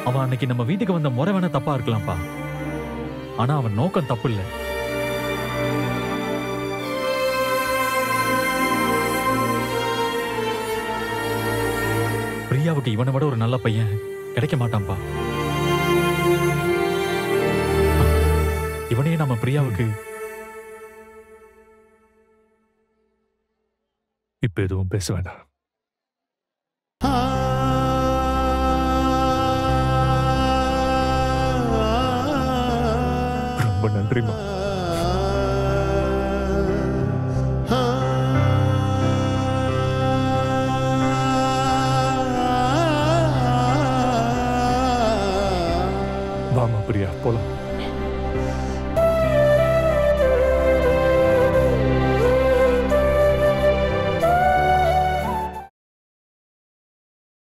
அவன் அன்னைக்கு நம்ம வீட்டுக்கு வந்த முறை வேணா தப்பா இருக்கலாம்ப்பா. ஆனா அவன் நோக்கம் தப்பு இல்ல. பிரியாவுக்கு இவனை விட ஒரு நல்ல பையன் கிடைக்க மாட்டான்பா. இவனே நம்ம பிரியாவுக்கு இப்ப எதுவும் பேச வேண்டாம். ரொம்ப நன்றிமா. வாமா பிரியா, போலாம்.